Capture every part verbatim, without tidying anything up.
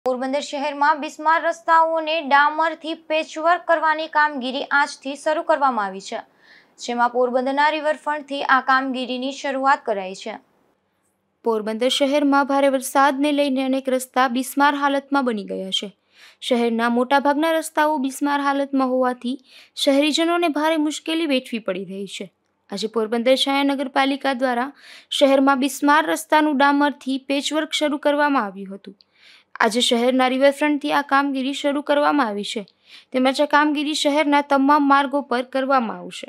પોરબંદર શહેરમાં બિસ્માર રસ્તાઓને ડામરથી પેચવર્ક કરવાની કામગીરી આજથી શરૂ કરવામાં આવી છે, જેમાં પોરબંદરના રિવરફ્રન્ટથી આ કામગીરીની શરૂઆત કરાઈ છે। પોરબંદર શહેરમાં ભારે વરસાદને લઈને અનેક રસ્તા બિસ્માર હાલતમાં બની ગયા છે। શહેરના મોટાભાગના રસ્તાઓ બિસ્માર હાલતમાં હોવાથી શહેરીજનોને ભારે મુશ્કેલી વેઠવી પડી રહી છે। આજે પોરબંદર શહેર નગરપાલિકા દ્વારા શહેરમાં બિસ્માર રસ્તાનું ડામરથી પેચવર્ક શરૂ કરવામાં આવ્યું હતું। આજે શહેરના રિવરફ્રન્ટથી આ કામગીરી શરૂ કરવામાં આવી છે, તેમજ આ કામગીરી શહેરના તમામ માર્ગો પર કરવામાં આવશે।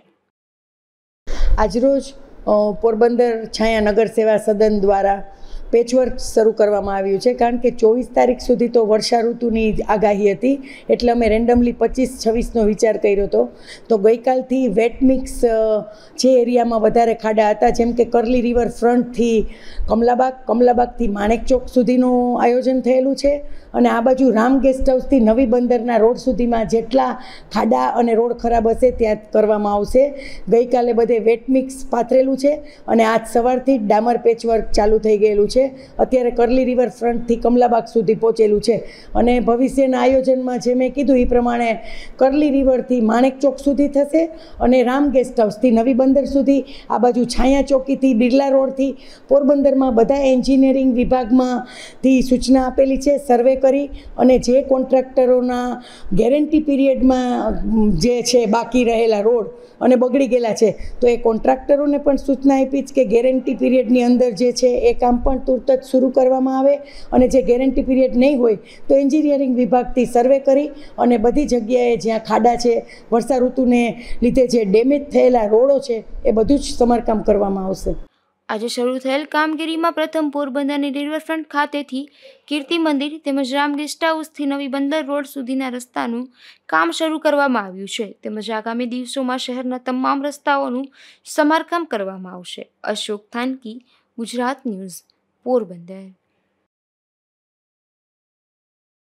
આજરોજ પોરબંદર છાયા નગર સેવા સદન દ્વારા પેચવર્ક શરૂ કરવામાં આવ્યું છે, કારણ કે ચોવીસ તારીખ સુધી તો વર્ષા ઋતુની આગાહી હતી, એટલે અમે રેન્ડમલી પચીસ છવ્વીસનો વિચાર કર્યો હતો। તો ગઈકાલથી વેટ મિક્સ જે એરિયામાં વધારે ખાડા હતા, જેમ કે કરલી રિવર ફ્રન્ટથી કમલાબાગ, કમલાબાગથી માણેક ચોક સુધીનું આયોજન થયેલું છે, અને આ બાજુ રામ ગેસ્ટ હાઉસથી નવી બંદરના રોડ સુધીમાં જેટલા ખાડા અને રોડ ખરાબ હશે ત્યાં કરવામાં આવશે। ગઈકાલે બધે વેટ મિક્સ પાથરેલું છે અને આજ સવારથી જ ડામર પેચવર્ક ચાલુ થઈ ગયેલું છે। અત્યારે કરલી રિવર ફ્રન્ટથી કમલાબાગ સુધી પહોંચેલું છે, અને ભવિષ્યના આયોજનમાં જે મેં કીધું એ પ્રમાણે કરલી રિવરથી માણેક ચોક સુધી થશે અને રામ ગેસ્ટ હાઉસથી નવી બંદર સુધી, આ બાજુ છાયા ચોકીથી બિરલા રોડથી પોરબંદરમાં બધા એન્જિનિયરિંગ વિભાગમાંથી સૂચના આપેલી છે સર્વે કરી, અને જે કોન્ટ્રાક્ટરોના ગેરંટી પીરિયડમાં જે છે બાકી રહેલા રોડ અને બગડી ગયેલા છે, તો એ કોન્ટ્રાક્ટરોને પણ સૂચના આપી છે કે ગેરંટી પીરિયડની અંદર જે છે એ કામ પણ તુરત જ શરૂ કરવામાં આવે, અને જે ગેરંટી પીરિયડ નહીં હોય તો એન્જિનિયરિંગ વિભાગથી સર્વે કરી અને બધી જગ્યાએ જ્યાં ખાડા છે, વર્ષા ઋતુને લીધે જે ડેમેજ થયેલા રોડો છે, એ બધું જ સમારકામ કરવામાં આવશે। આજે શરૂ થયેલ કામગીરીમાં પ્રથમ પોરબંદરની રિવરફ્રન્ટ ખાતેથી કીર્તિ મંદિર તેમજ રામ ગેસ્ટ હાઉસથી નવી બંદર રોડ સુધીના રસ્તાનું કામ શરૂ કરવામાં આવ્યું છે, તેમજ આગામી દિવસોમાં શહેરના તમામ રસ્તાઓનું સમારકામ કરવામાં આવશે। અશોક થાનકી, ગુજરાત ન્યૂઝ, પોરબંદર।